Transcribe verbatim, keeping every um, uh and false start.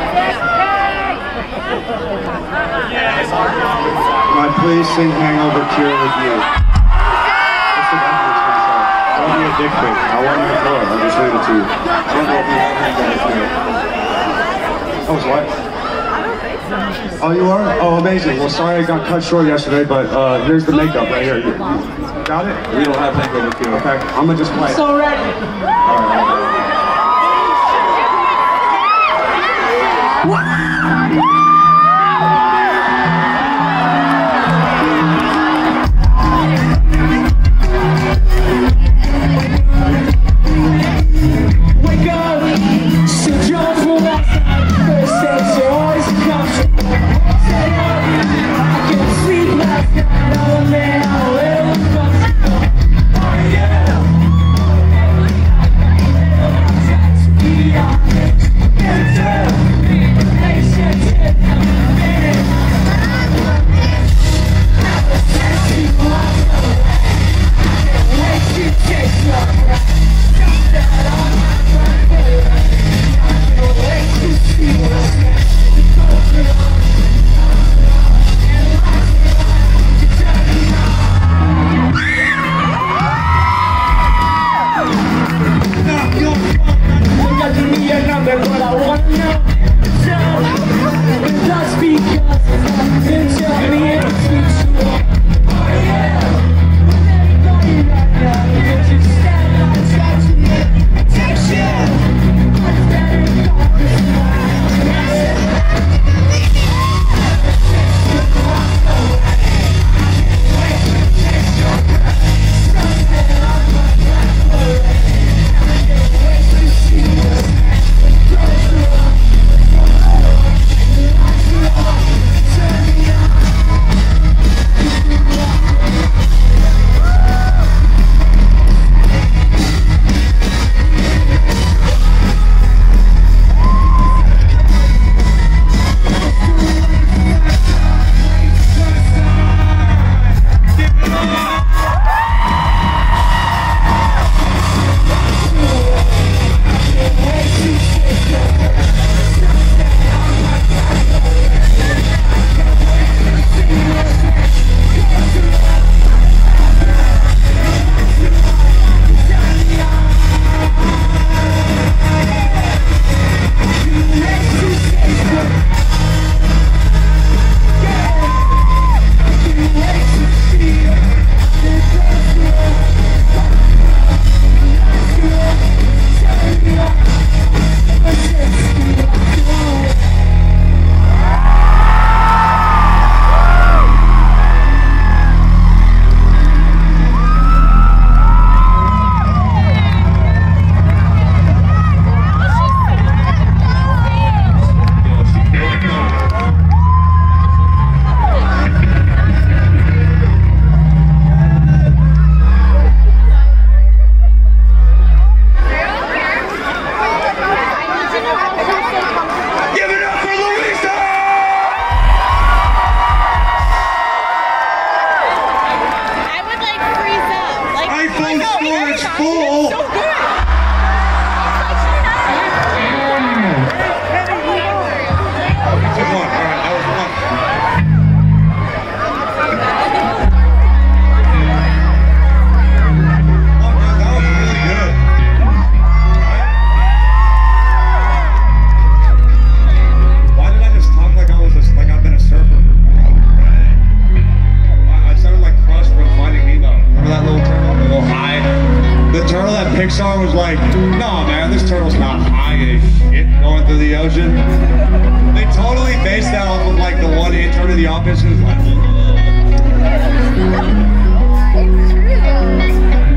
Might please sing Hangover Cure with you. What's the backwards gonna say? Don't be a dick pic. I want you to throw it. I'll just read it to you. I don't know if you have any guys here. Oh, it's what? Oh, you are? Oh, amazing. Well, sorry I got cut short yesterday, but uh, here's the makeup right here. You, you got it? We don't have Hangover Cure. Okay, I'm gonna just play. So ready. All right, all right. Pixar was like, no man, this turtle's not high as shit going through the ocean. They totally based that off of like the one intro to The Office. It was like,